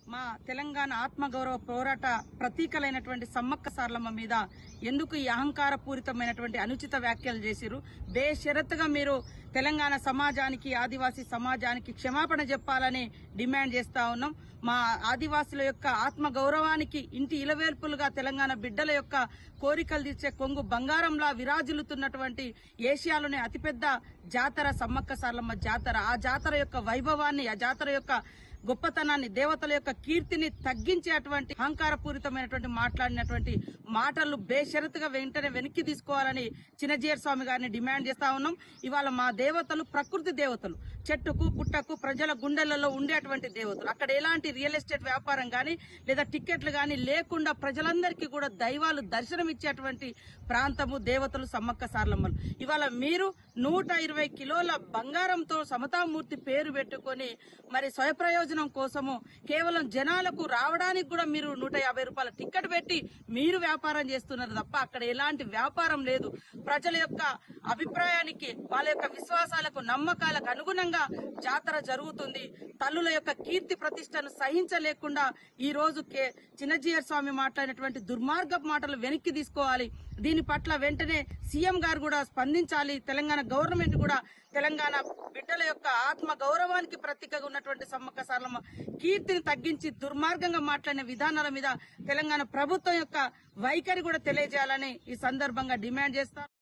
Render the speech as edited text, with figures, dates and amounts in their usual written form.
మా తెలంగాణ ఆత్మగౌరవ పోరాట ప్రతీకలైనటువంటి సమ్మక్క సార్లమ్మ మీద ఎందుకు ఈ అహంకారపూరితమైనటువంటి అనుచిత వ్యాఖ్యలు చేసిరు? బేషరతుగా మీరు తెలంగాణ సమాజానికి, ఆదివాసీ సమాజానికి క్షమాపణ చెప్పాలని డిమాండ్ చేస్తా ఉన్నాం. మా ఆదివాసుల యొక్క ఆత్మగౌరవానికి ఇంటి ఇలవేల్పులుగా తెలంగాణ బిడ్డల యొక్క కోరికలు తీర్చే కొంగు బంగారంలా విరాజిల్లుతున్నటువంటి ఏషియాలోనే అతిపెద్ద జాతర సమ్మక్క సార్లమ్మ జాతర. ఆ జాతర యొక్క వైభవాన్ని, ఆ జాతర యొక్క గొప్పతనాన్ని, దేవతల యొక్క కీర్తిని తగ్గించేటువంటి అహంకారపూరితమైనటువంటి మాట్లాడినటువంటి మాటలు బేషరతుగా వెంటనే వెనక్కి తీసుకోవాలని చిన్నజీయర్ స్వామి గారిని డిమాండ్ చేస్తా ఉన్నాం. ఇవాళ మా దేవతలు ప్రకృతి దేవతలు, చెట్టుకు పుట్టకు ప్రజల గుండెలలో ఉండేటువంటి దేవతలు. అక్కడ ఎలాంటి రియల్ ఎస్టేట్ వ్యాపారం గాని లేదా టికెట్లు గాని లేకుండా ప్రజలందరికీ కూడా దైవాలు దర్శనమిచ్చేటువంటి ప్రాంతము దేవతలు సమ్మక్క సార్లమ్మలు. ఇవాళ మీరు 120 కిలోల బంగారంతో సమతామూర్తి పేరు పెట్టుకొని మరి స్వయప్రయోజనం కోసము కేవలం జనాలకు రావడానికి కూడా మీరు 150 రూపాయల టికెట్ పెట్టి మీరు వ్యాపారం చేస్తున్నారు తప్ప అక్కడ ఎలాంటి వ్యాపారం లేదు. ప్రజల యొక్క అభిప్రాయానికి, వాళ్ళ యొక్క విశ్వాసాలకు, నమ్మకాలకు అనుగుణంగా జాతర జరుగుతుంది. తల్లుల యొక్క కీర్తి ప్రతిష్టను సహించలేకుండా ఈ రోజు చిన్నజీయర్ స్వామి మాట్లాడినటువంటి దుర్మార్గపు మాటలు వెనక్కి తీసుకోవాలి. దీని పట్ల వెంటనే సీఎం గారు కూడా స్పందించాలి. తెలంగాణ గవర్నమెంట్ కూడా తెలంగాణ బిడ్డల యొక్క ఆత్మ గౌరవానికి ప్రతీకగా ఉన్నటువంటి సమ్మక్క సార్లమ్మ కీర్తిని తగ్గించి దుర్మార్గంగా మాట్లాడిన విధానాల మీద తెలంగాణ ప్రభుత్వం యొక్క వైఖరి కూడా తెలియజేయాలని ఈ సందర్భంగా డిమాండ్ చేస్తాం.